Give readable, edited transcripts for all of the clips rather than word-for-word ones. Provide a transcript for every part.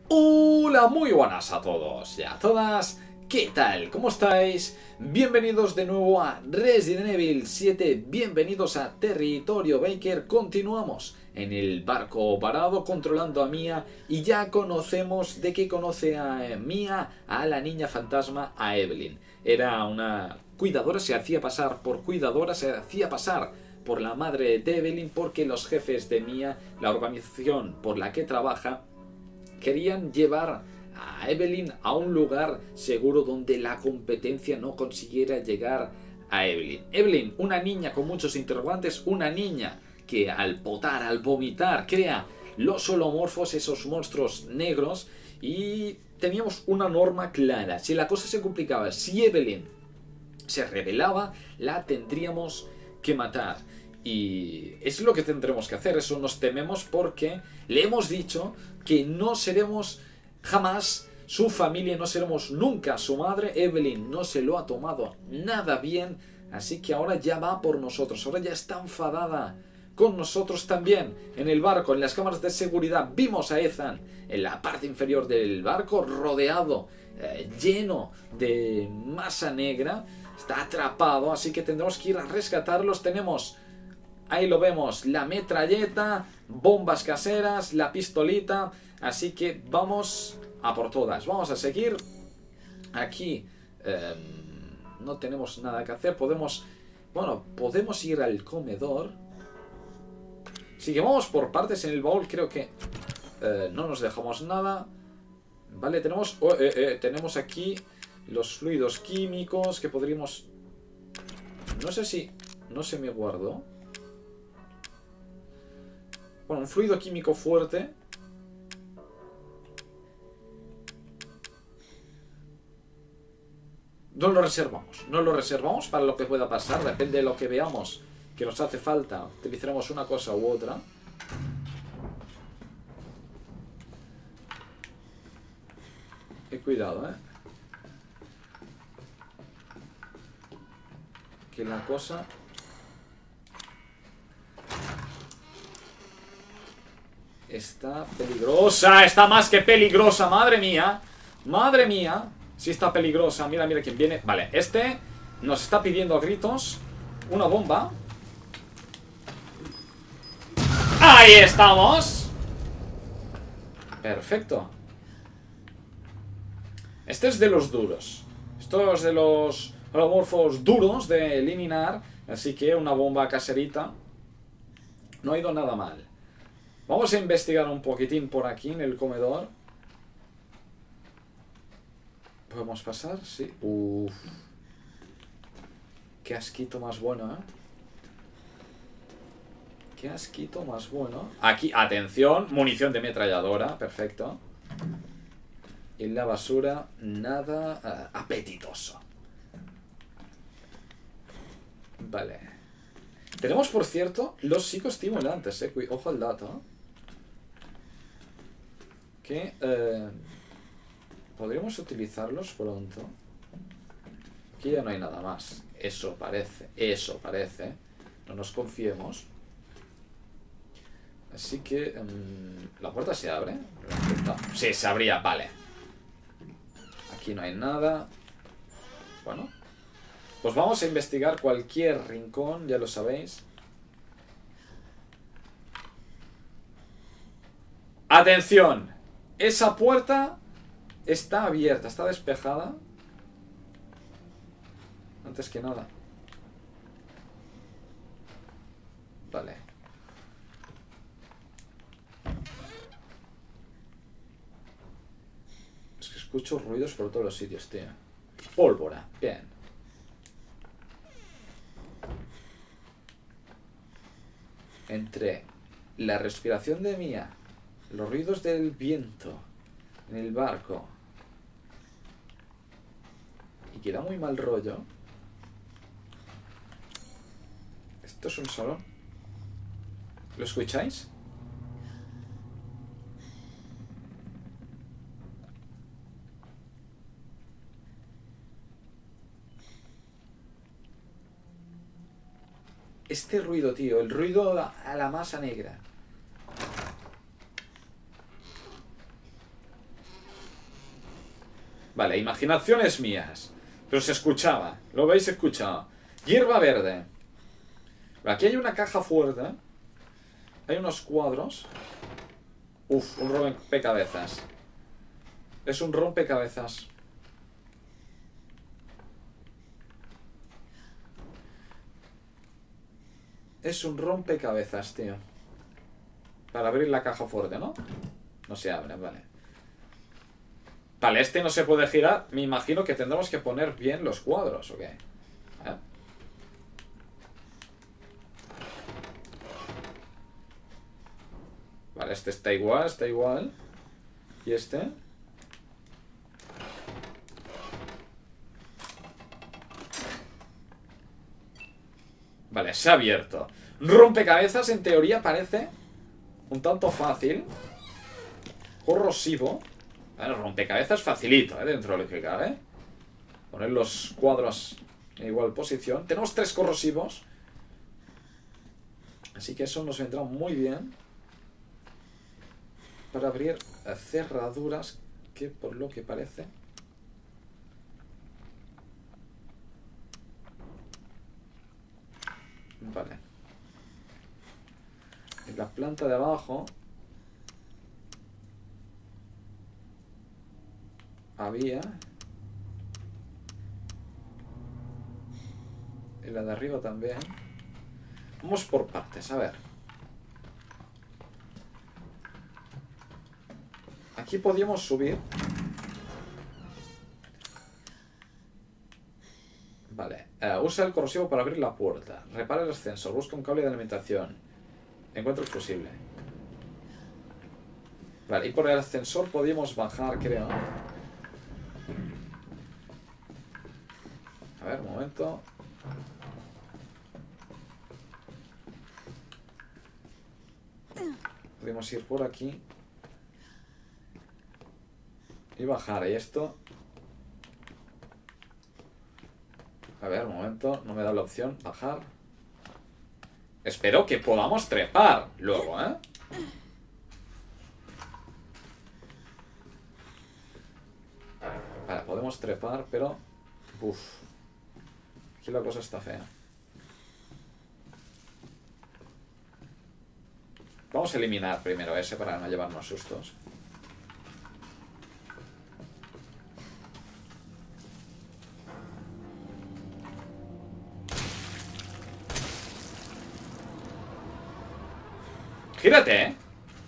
Hola, muy buenas a todos y a todas. ¿Qué tal? ¿Cómo estáis? Bienvenidos de nuevo a Resident Evil 7. Bienvenidos a Territorio Baker. Continuamos en el barco varado controlando a Mia. Y ya conocemos de qué conoce a Mia, a la niña fantasma, a Evelyn. Era una cuidadora, se hacía pasar por cuidadora, se hacía pasar por la madre de Evelyn, porque los jefes de Mia, la organización por la que trabaja, querían llevar a Evelyn a un lugar seguro donde la competencia no consiguiera llegar a Evelyn. Evelyn, una niña con muchos interrogantes, una niña que al potar, al vomitar, crea los holomorfos, esos monstruos negros, y teníamos una norma clara. Si la cosa se complicaba, si Evelyn se rebelaba, la tendríamos que matar. Y es lo que tendremos que hacer. Eso nos tememos, porque le hemos dicho que no seremos jamás su familia, no seremos nunca su madre. Evelyn no se lo ha tomado nada bien, así que ahora ya va por nosotros. Ahora ya está enfadada con nosotros también. En el barco, en las cámaras de seguridad, vimos a Ethan en la parte inferior del barco, rodeado, lleno de masa negra. Está atrapado, así que tendremos que ir a rescatarlos. Tenemos, ahí lo vemos, la metralleta, bombas caseras, la pistolita. Así que vamos a por todas. Vamos a seguir. Aquí no tenemos nada que hacer. Podemos ir al comedor. Así que vamos por partes. En el baúl creo que no nos dejamos nada. Vale, tenemos aquí los fluidos químicos que podríamos... No sé si... No se me guardó. Bueno, un fluido químico fuerte. No lo reservamos para lo que pueda pasar. Depende de lo que veamos que nos hace falta, utilizaremos una cosa u otra. Cuidado, que la cosa... está peligrosa, está más que peligrosa, madre mía. Madre mía, sí está peligrosa. Mira, mira quién viene. Vale, este nos está pidiendo a gritos una bomba. ¡Ahí estamos! Perfecto. Este es de los duros. Esto es de los holomorfos duros de eliminar. Así que una bomba caserita no ha ido nada mal. Vamos a investigar un poquitín por aquí en el comedor. ¿Podemos pasar? Sí. Uff. Qué asquito más bueno, Qué asquito más bueno. Aquí, atención, munición de ametralladora. Perfecto. Y en la basura, nada apetitoso. Vale. Tenemos, por cierto, los psicoestimulantes, ojo al dato. Que podríamos utilizarlos pronto. Aquí ya no hay nada más. Eso parece. No nos confiemos. Así que... ¿la puerta se abre? Sí, se abría, vale. Aquí no hay nada. Bueno, pues vamos a investigar cualquier rincón, ya lo sabéis. ¡Atención! Esa puerta está abierta, está despejada. Antes que nada. Vale. Es que escucho ruidos por todos los sitios, tío. Pólvora, bien. Entre la respiración de Mia, los ruidos del viento en el barco y que da muy mal rollo. Esto es un salón. ¿Lo escucháis? Este ruido, tío, el ruido a la masa negra. Vale, imaginaciones mías. Pero se escuchaba. Lo veis, se escuchaba. Hierba verde. Aquí hay una caja fuerte. Hay unos cuadros. Uf, un rompecabezas. Es un rompecabezas. Es un rompecabezas, tío. Para abrir la caja fuerte, ¿no? No se abre, vale. Vale, este no se puede girar. Me imagino que tendremos que poner bien los cuadros, ¿o qué? Vale, este está igual, está igual. ¿Y este? Vale, se ha abierto. Rompecabezas en teoría parece un tanto fácil. Corrosivo. Bueno, rompecabezas facilito, dentro de lo que cabe. Poner los cuadros en igual posición. Tenemos 3 corrosivos. Así que eso nos vendrá muy bien para abrir cerraduras que por lo que parece... Vale. En la planta de abajo había... En la de arriba también. Vamos por partes, a ver. Aquí podíamos subir. Vale. Usa el corrosivo para abrir la puerta. Repara el ascensor. Busca un cable de alimentación. Encuentra el fusible. Vale, y por el ascensor podíamos bajar, creo. A ver, un momento. Podemos ir por aquí y bajar. Y esto... A ver, un momento. No me da la opción. Bajar. Espero que podamos trepar luego, ¿eh? Vale, podemos trepar, pero... Uf. Aquí la cosa está fea. Vamos a eliminar primero ese para no llevarnos sustos. Gírate, ¿eh?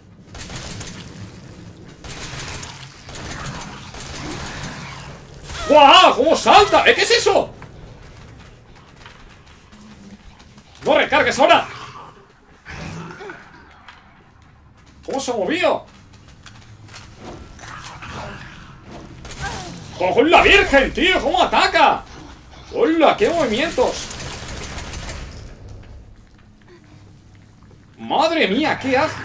¡Guau! ¡Cómo salta! ¿Qué es eso? ¡No recargues ahora! ¿Cómo se ha movido? ¡Con la virgen, tío! ¿Cómo ataca? ¡Hola! ¡Qué movimientos! ¡Madre mía! ¡Qué ágil!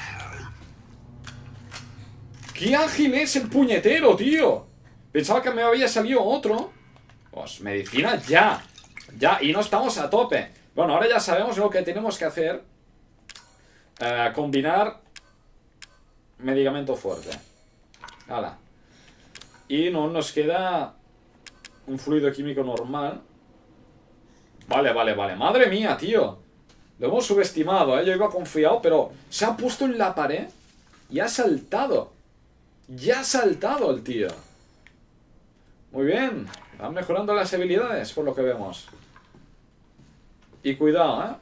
¡Qué ágil es el puñetero, tío! Pensaba que me había salido otro. Pues medicina ya. Ya, y no estamos a tope. Bueno, ahora ya sabemos lo que tenemos que hacer. Combinar medicamento fuerte. Hala. Y no nos queda un fluido químico normal. Vale, vale, vale. Madre mía, tío. Lo hemos subestimado, ¿eh? Yo iba confiado, pero se ha puesto en la pared y ha saltado. Ya ha saltado el tío. Muy bien. Van mejorando las habilidades, por lo que vemos. Y cuidado, ¿eh?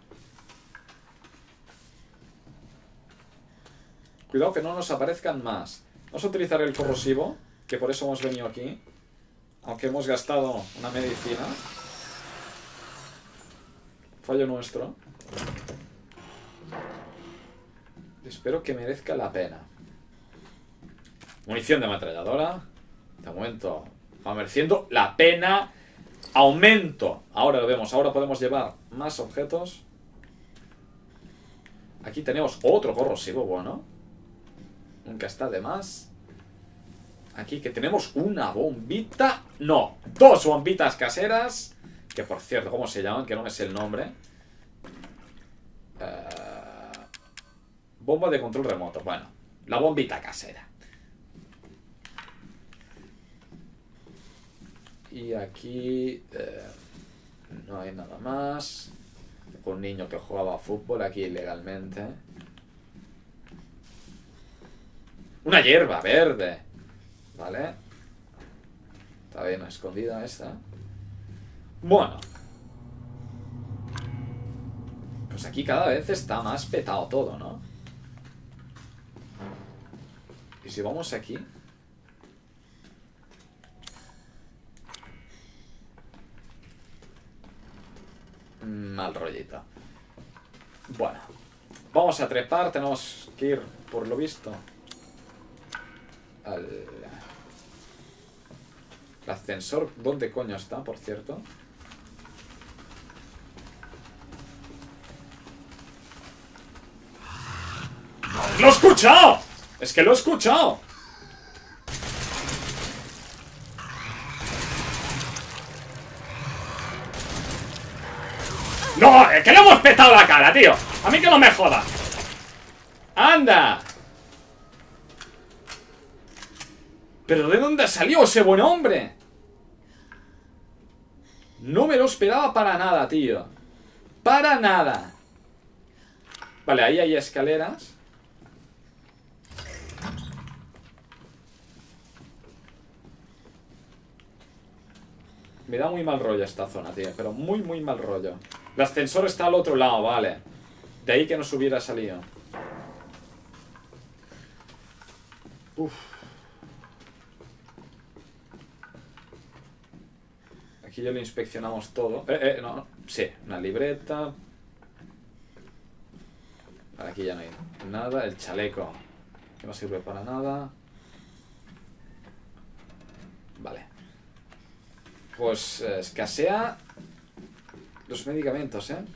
Cuidado que no nos aparezcan más. Vamos a utilizar el corrosivo, que por eso hemos venido aquí. Aunque hemos gastado una medicina. Fallo nuestro. Espero que merezca la pena. Munición de ametralladora. De momento va mereciendo la pena. Aumento. Ahora lo vemos. Ahora podemos llevar más objetos. Aquí tenemos otro corrosivo, bueno. Nunca está de más. Aquí que tenemos una bombita. No, 2 bombitas caseras. Que por cierto, ¿cómo se llaman? Que no me sé el nombre. Bomba de control remoto. Bueno, la bombita casera. Y aquí no hay nada más. Un niño que jugaba a fútbol aquí ilegalmente. Una hierba verde. Vale. Está bien escondida esta. Bueno. Pues aquí cada vez está más petado todo, ¿no? Y si vamos aquí... Mal rollito. Bueno. Vamos a trepar. Tenemos que ir, por lo visto, al... El ascensor. ¿Dónde coño está, por cierto? ¡Lo he escuchado! ¡Es que lo he escuchado! ¡No! ¡Es que le hemos petado la cara, tío! ¡A mí que no me joda! ¡Anda! ¿Pero de dónde salió ese buen hombre? No me lo esperaba para nada, tío. Para nada. Vale, ahí hay escaleras. Me da muy mal rollo esta zona, tío. Pero muy, muy mal rollo. El ascensor está al otro lado, vale. De ahí que nos hubiera salido. Uf. Aquí ya lo inspeccionamos todo. No. Sí, una libreta. Vale, aquí ya no hay nada. El chaleco, que no sirve para nada. Vale. Pues escasea los medicamentos, ¿eh?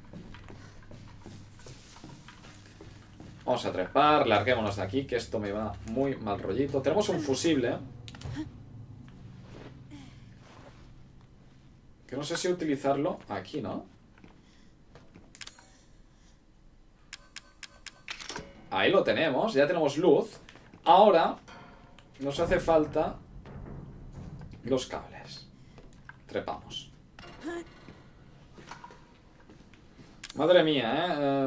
Vamos a trepar, larguémonos de aquí, que esto me va muy mal rollito. Tenemos un fusible, que no sé si utilizarlo aquí, ¿no? Ahí lo tenemos, ya tenemos luz. Ahora nos hace falta los cables. Trepamos. Madre mía,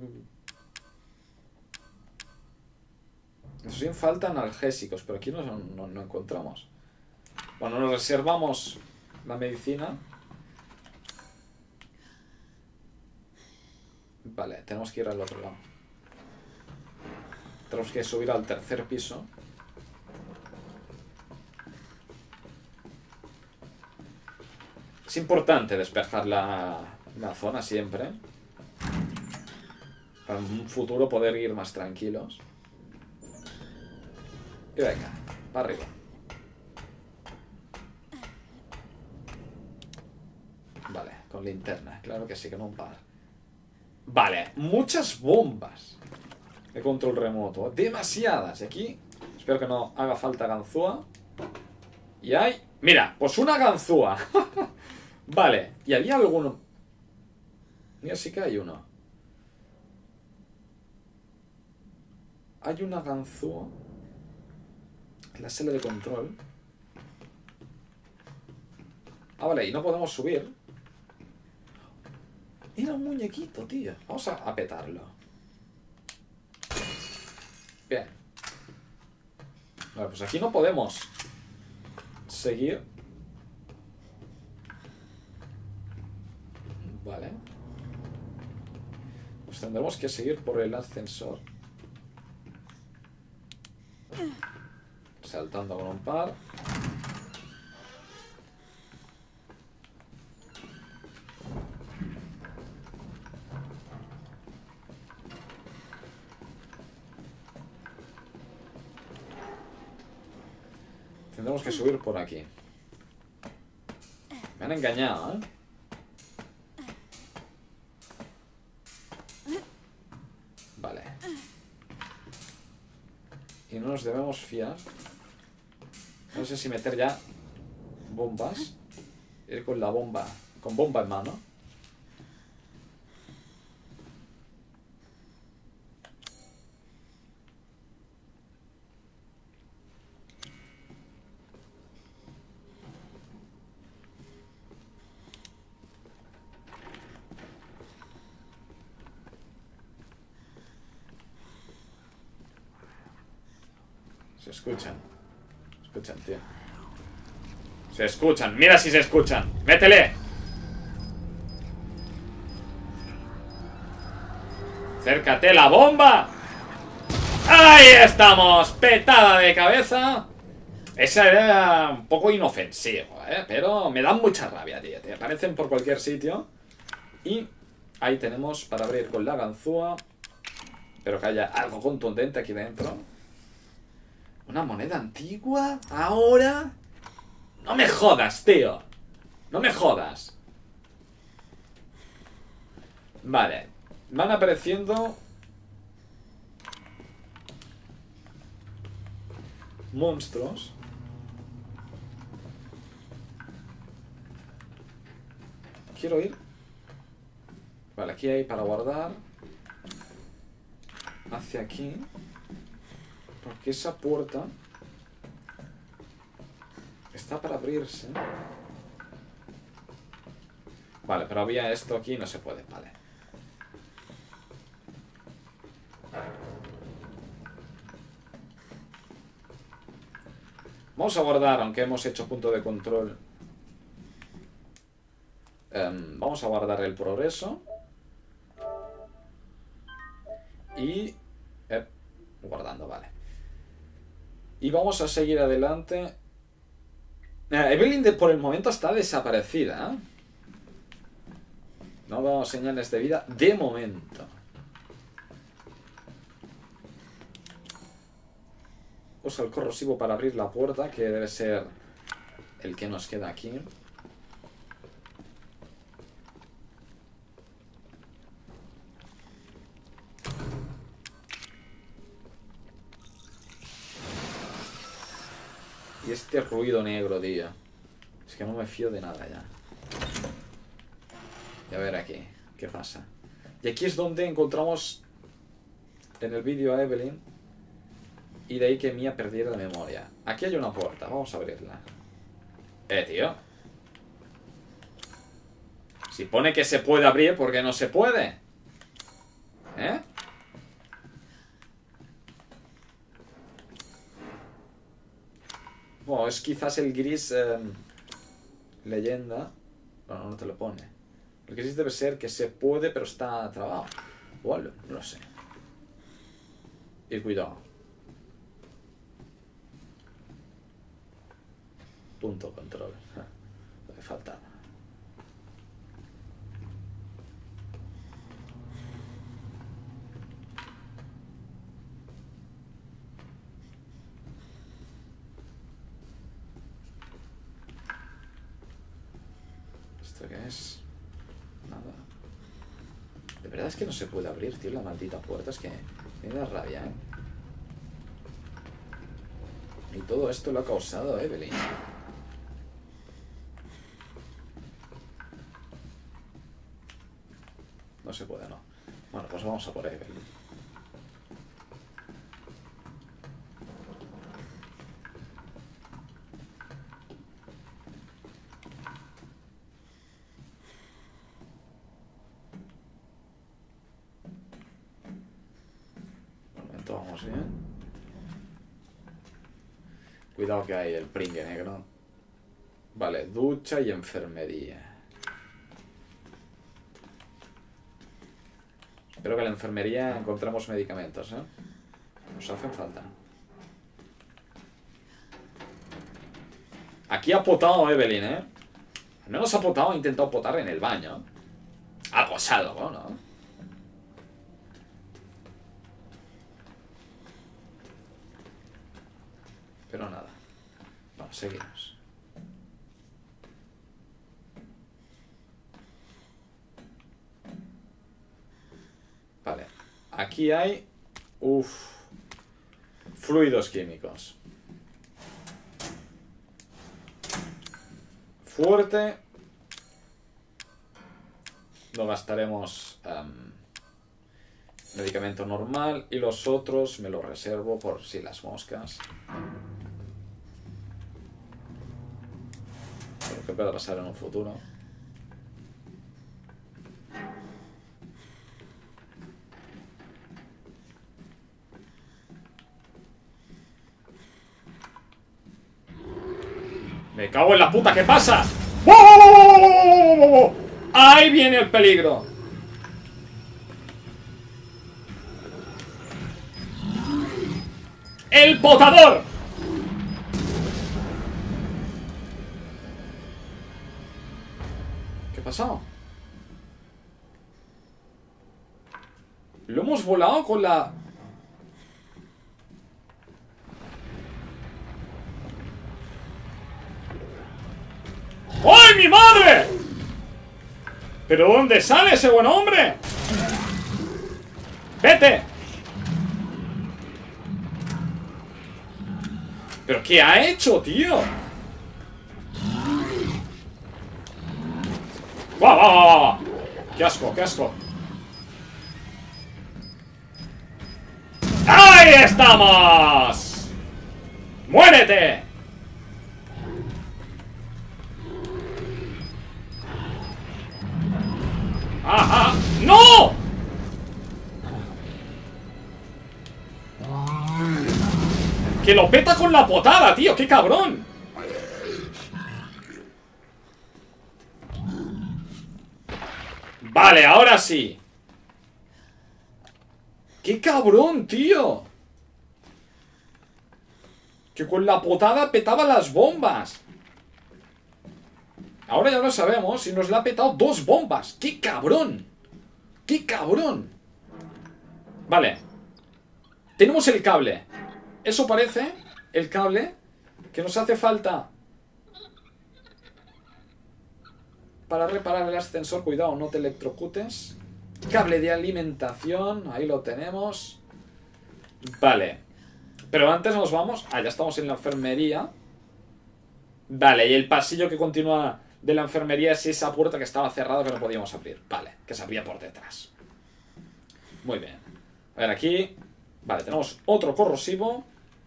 nos hacen falta analgésicos, pero aquí no encontramos. Bueno, nos reservamos la medicina. Vale, tenemos que ir al otro lado. Tenemos que subir al tercer piso. Es importante despejar la zona siempre. Para en un futuro poder ir más tranquilos. Y venga, para arriba. Vale, con linterna. Claro que sí, que no un par. Vale, muchas bombas de control remoto. Demasiadas. Y aquí, espero que no haga falta ganzúa. Y hay... Mira, pues una ganzúa. Vale, y había alguno... Mira, sí que hay uno. Hay una ganzúa en la sala de control. Ah, vale, y no podemos subir. Era un muñequito, tío. Vamos a petarlo. Bien. Vale, pues aquí no podemos seguir. Vale. Pues tendremos que seguir por el ascensor. Saltando con un par. Tendremos que subir por aquí. Me han engañado, ¿eh? Vale. Y no nos debemos fiar. No sé si meter ya bombas. Ir con la bomba. Con bomba en mano. Se escuchan. Se escuchan, tío. Se escuchan. Mira si se escuchan. ¡Métele! ¡Acércate la bomba! ¡Ahí estamos! Petada de cabeza. Esa era un poco inofensivo, pero me dan mucha rabia, tío. Te aparecen por cualquier sitio. Y ahí tenemos para abrir con la ganzúa. Pero que haya algo contundente aquí dentro. ¿Una moneda antigua? ¿Ahora? No me jodas, tío. No me jodas. Vale. Van apareciendo monstruos. Quiero ir. Vale, aquí hay para guardar. Hacia aquí. Porque esa puerta está para abrirse. Vale, pero había esto aquí y no se puede. Vale. Vamos a guardar, aunque hemos hecho punto de control. Vamos a guardar el progreso. Y... guardando, vale. Y vamos a seguir adelante. Evelyn por el momento está desaparecida, ¿eh? No damos señales de vida de momento. Usa el corrosivo para abrir la puerta, que debe ser el que nos queda aquí. Y este ruido negro, tío. Es que no me fío de nada ya. Y a ver aquí, ¿qué pasa? Y aquí es donde encontramos en el vídeo a Evelyn. Y de ahí que Mia perdiera la memoria. Aquí hay una puerta, vamos a abrirla. Tío. Si pone que se puede abrir, ¿por qué no se puede? Bueno, es quizás el gris leyenda. No, no te lo pone. El gris debe ser que se puede, pero está trabado. O algo, no lo sé. Y cuidado. Punto control. Lo que faltaba. ¿Esto qué es? Nada. De verdad es que no se puede abrir, tío, la maldita puerta. Es que me da rabia, ¿eh? Y todo esto lo ha causado Evelyn. No se puede, no. Bueno, pues vamos a por Evelyn. De momento vamos bien. Cuidado que hay el pringue negro. Vale, ducha y enfermería. Espero que en la enfermería encontremos medicamentos, ¿eh? Nos hacen falta. Aquí ha potado Evelyn, ¿eh? Al menos ha potado, ha intentado potar en el baño. Algo es algo, ¿no? Pero nada. Vamos, seguimos. Vale. Aquí hay... fluidos químicos. Fuerte. Lo gastaremos... medicamento normal. Y los otros me los reservo por si las moscas. Pero que pueda pasar en un futuro. Me cago en la puta, ¿qué pasa? ¡Wow, wow, wow, wow, wow, wow, wow! Ahí viene el peligro. ¡El potador! ¿Qué ha pasado? Lo hemos volado con la... ¡Ay, mi madre! ¿Pero dónde sale ese buen hombre? ¡Vete! ¿Pero qué ha hecho, tío? ¡Guau, guau, guau, guau! ¡Qué asco, qué asco! ¡Ahí estamos! ¡Muérete! ¡Ajá! ¡No! Que lo peta con la potada, tío. ¡Qué cabrón! Vale, ahora sí. ¡Qué cabrón, tío! Que con la potada petaba las bombas. Ahora ya lo sabemos. Y nos la ha petado 2 bombas. ¡Qué cabrón! ¡Qué cabrón! Vale. Tenemos el cable. Eso parece, el cable, que nos hace falta para reparar el ascensor. Cuidado, no te electrocutes. Cable de alimentación, ahí lo tenemos. Vale. Pero antes nos vamos... Ah, ya estamos en la enfermería. Vale, y el pasillo que continúa de la enfermería es esa puerta que estaba cerrada que no podíamos abrir. Vale, que se abría por detrás. Muy bien. A ver, aquí... Vale, tenemos otro corrosivo.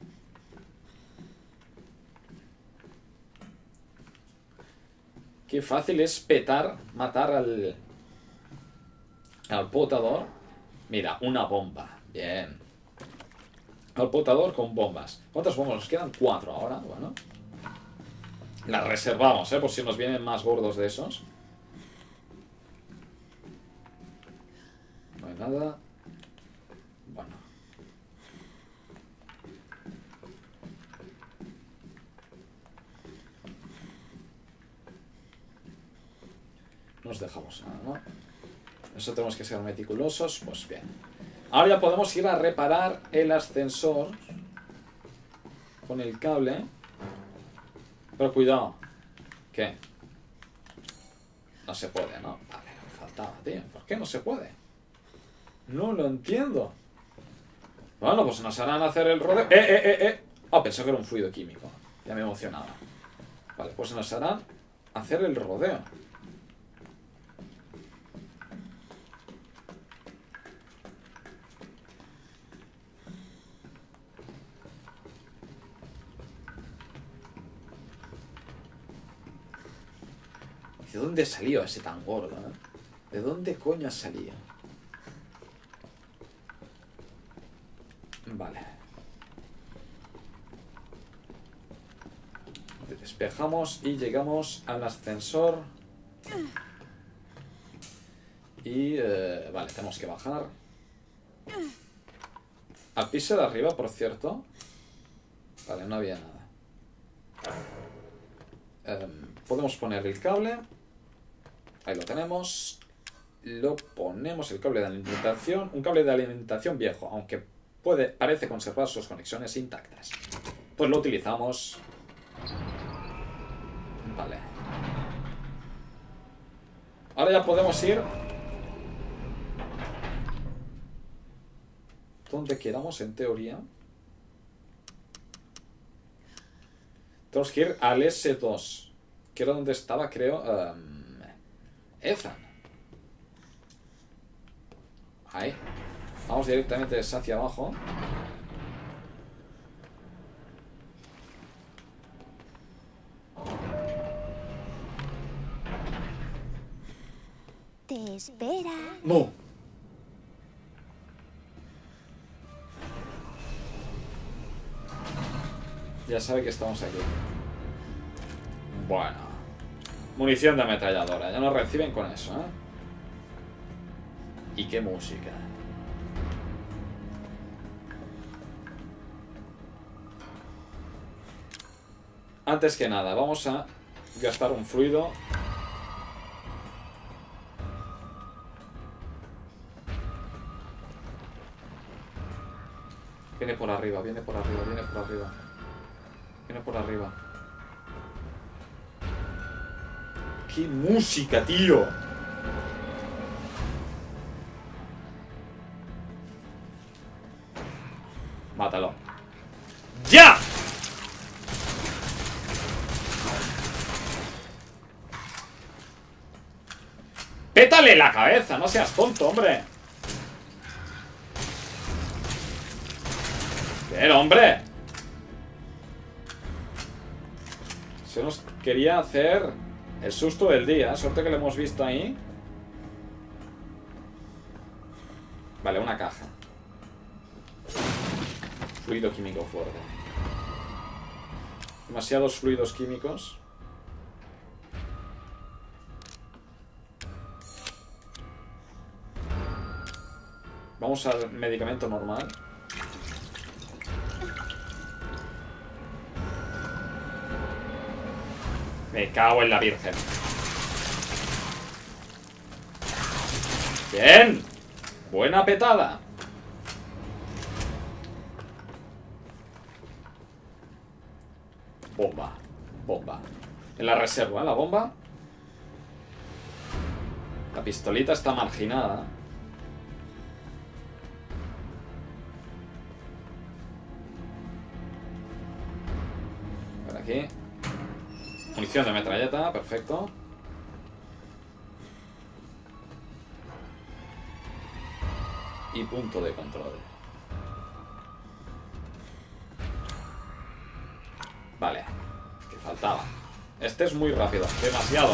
Qué fácil es petar, matar al potador. Mira, una bomba. Bien. Al potador con bombas. ¿Cuántas bombas? Nos quedan 4 ahora. Bueno. Las reservamos, por si nos vienen más gordos de esos. No hay nada. Bueno. Nos dejamos nada, ¿no? Eso tenemos que ser meticulosos. Pues bien. Ahora ya podemos ir a reparar el ascensor con el cable. Pero cuidado. ¿Qué? No se puede, ¿no? Vale, me faltaba, tío. ¿Por qué no se puede? No lo entiendo. Bueno, pues nos harán hacer el rodeo. Ah, pensé que era un fluido químico. Ya me emocionaba. Vale, pues nos harán hacer el rodeo. ¿De dónde salió ese tan gordo, ¿De dónde coño ha salido? Vale. Despejamos y llegamos al ascensor. Y... vale, tenemos que bajar. Al piso de arriba, por cierto. Vale, no había nada. Podemos poner el cable. Ahí lo tenemos. Lo ponemos, el cable de alimentación. Un cable de alimentación viejo, aunque parece conservar sus conexiones intactas. Pues lo utilizamos. Vale. Ahora ya podemos ir donde queramos, en teoría. Tenemos que ir al S2, que era donde estaba, creo, Ethan. Ahí. Vamos directamente hacia abajo. Te espera. ¡No! Ya sabe que estamos aquí. Bueno. Munición de ametralladora. Ya nos reciben con eso, ¿eh? Y qué música. Antes que nada, vamos a gastar un fluido. Viene por arriba, viene por arriba, viene por arriba. Viene por arriba. ¡Qué música, tío! Mátalo. ¡Ya! ¡Pétale la cabeza! No seas tonto, hombre. ¡Bien, hombre! Se nos quería hacer el susto del día. Suerte que lo hemos visto ahí. Vale, una caja. Fluido químico fuerte. Demasiados fluidos químicos. Vamos al medicamento normal. Me cago en la virgen. Bien. Buena petada. Bomba. Bomba. En la reserva, ¿eh? La bomba. La pistolita está marginada. Por aquí. Munición de metralleta, perfecto. Y punto de control. Vale. Que faltaba. Este es muy rápido. Demasiado.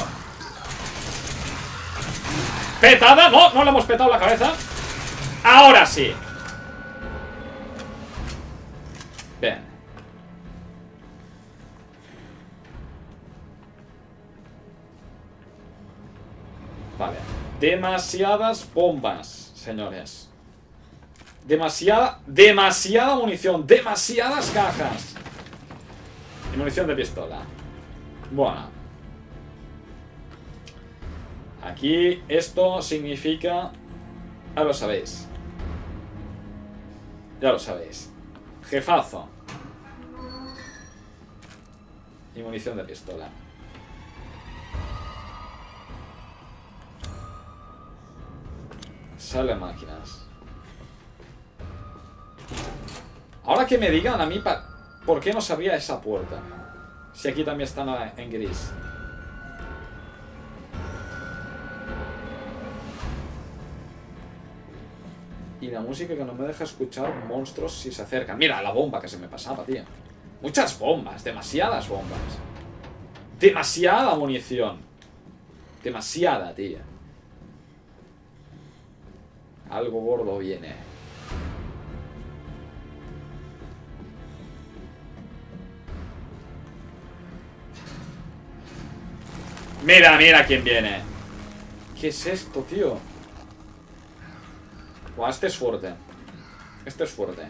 ¡Petada! ¡No! No le hemos petado la cabeza. ¡Ahora sí! Bien. Vale. Demasiadas bombas, señores. Demasiada munición. Demasiadas cajas. Y munición de pistola. Bueno. Aquí esto significa... Ya lo sabéis. Ya lo sabéis. Jefazo. Y munición de pistola. Sale máquinas. Ahora que me digan a mí ¿por qué no se abría esa puerta? Si aquí también están en gris. Y la música que no me deja escuchar monstruos si se acercan. Mira la bomba que se me pasaba, tío. Muchas bombas, demasiadas bombas. Demasiada munición. Demasiada, tío. Algo gordo viene. Mira, mira quién viene. ¿Qué es esto, tío? Buah, este es fuerte. Este es fuerte.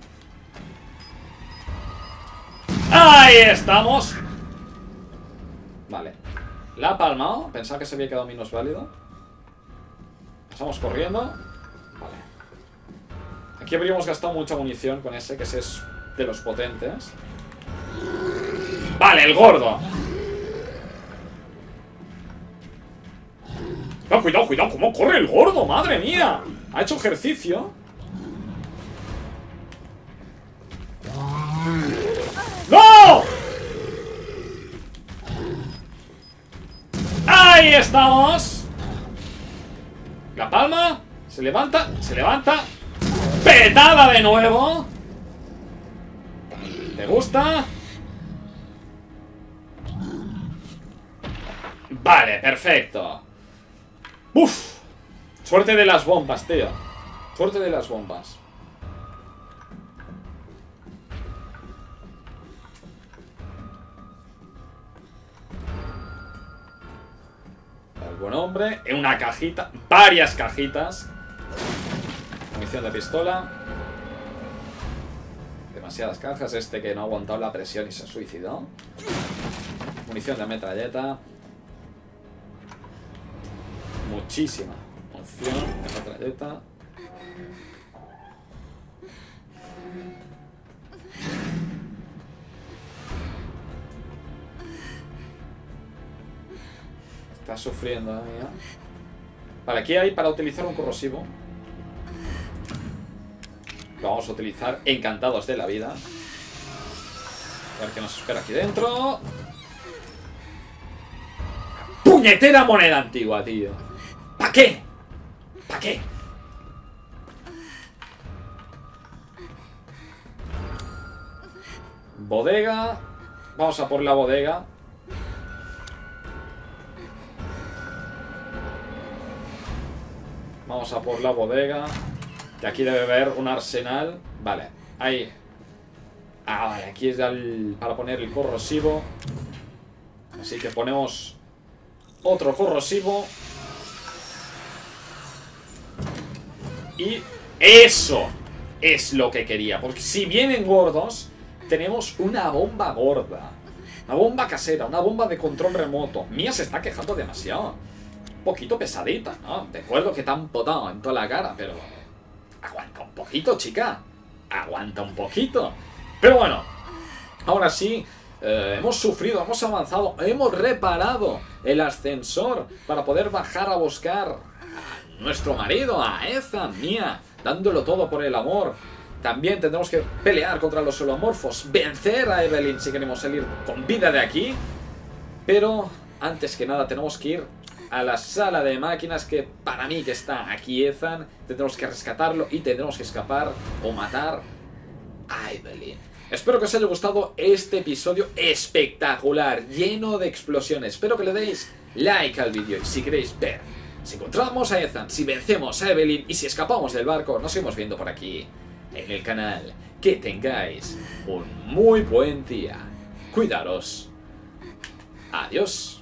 ¡Ahí estamos! Vale. La ha palmado. Pensaba que se había quedado menos válido. Pasamos corriendo. Vale. Aquí habríamos gastado mucha munición con ese, que ese es de los potentes. Vale, el gordo. No, cuidado, cuidado, cómo corre el gordo, madre mía. Ha hecho ejercicio. ¡No! Ahí estamos. La palma. Se levanta, se levanta. ¡Petada de nuevo! ¿Te gusta? Vale, perfecto. ¡Uf! Suerte de las bombas, tío. Suerte de las bombas. buen hombre. En una cajita, varias cajitas. Munición de pistola. Demasiadas cajas. Este que no ha aguantado la presión y se ha suicidado. Munición de metralleta. Muchísima munición de metralleta. Está sufriendo, mía. Vale, aquí hay para utilizar un corrosivo. Lo vamos a utilizar encantados de la vida. A ver qué nos espera aquí dentro. ¡Puñetera moneda antigua, tío! ¿Para qué? ¿Para qué? Bodega. Vamos a por la bodega. Vamos a por la bodega. Que aquí debe haber un arsenal. Vale, ahí. Ah, vale, aquí es para poner el corrosivo. Así que ponemos otro corrosivo. Y eso es lo que quería. Porque si vienen gordos, tenemos una bomba gorda. Una bomba casera, una bomba de control remoto. Mía se está quejando demasiado. Un poquito pesadita, ¿no? De acuerdo que te han potado en toda la cara, pero aguanta un poquito, chica. Aguanta un poquito. Pero bueno, ahora sí, hemos sufrido, hemos avanzado, hemos reparado el ascensor para poder bajar a buscar a nuestro marido, a Ethan, Mía, dándolo todo por el amor. También tendremos que pelear contra los holomorfos, vencer a Evelyn si queremos salir con vida de aquí. Pero antes que nada tenemos que ir a la sala de máquinas, que para mí que está aquí Ethan. Tendremos que rescatarlo y tendremos que escapar o matar a Evelyn. Espero que os haya gustado este episodio espectacular, lleno de explosiones. Espero que le deis like al vídeo y si queréis ver si encontramos a Ethan, si vencemos a Evelyn y si escapamos del barco, nos seguimos viendo por aquí en el canal. Que tengáis un muy buen día. Cuidaros. Adiós.